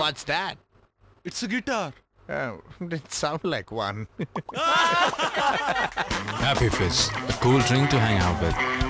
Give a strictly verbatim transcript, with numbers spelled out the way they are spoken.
What's that? It's a guitar. Oh, didn't sound like one. Happy Fizz, a cool drink to hang out with.